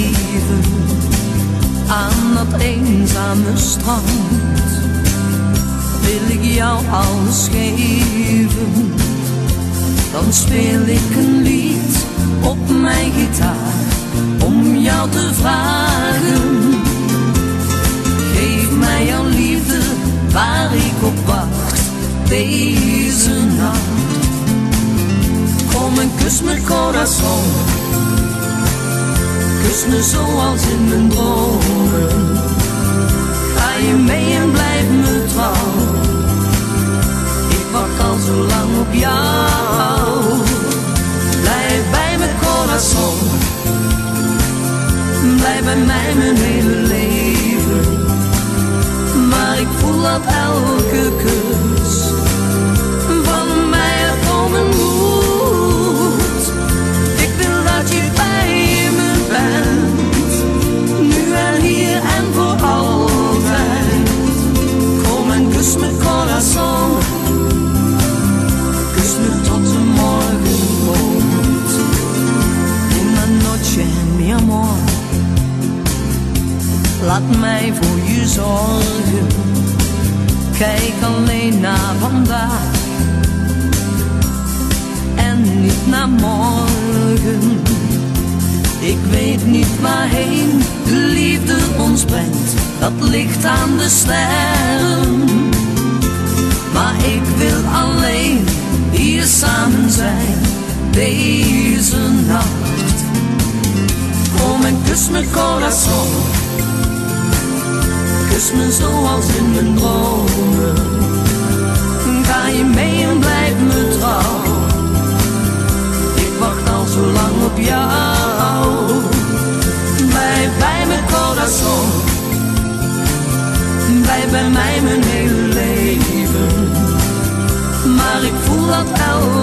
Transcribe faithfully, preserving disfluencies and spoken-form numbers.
leven aan dat eenzame strand, wil ik jou alles geven. Dan speel ik een lied op mijn gitaar om jou te vragen. Geef mij jouw liefde waar ik op wacht deze nacht. Kom en kus me corazon, kus me zoals in mijn dromen. Ga je mee en blijf me trouw, ik wacht al zo lang op jou. Blijf bij me corazon, blijf bij mij mijn hele leven. Maar ik voel dat elke kus van mij er komen moet. Ik wil dat je bij me bent, nu en hier en voor altijd. Kom en kus me corazon, kus me tot de morgen komt. Una noche mi amor, laat mij voor je zorgen. Kijk alleen naar vandaag en niet naar morgen. Ik weet niet waarheen de liefde ons brengt, dat ligt aan de sterren. Maar ik wil alleen hier samen zijn deze nacht. Kom en kus me corazon, kus me zoals in mijn dromen. Ga je mee en blijf me trouw, ik wacht al zo lang op jou. Blijf bij me corazon, blijf bij mij mijn hele leven. Maar ik voel dat elke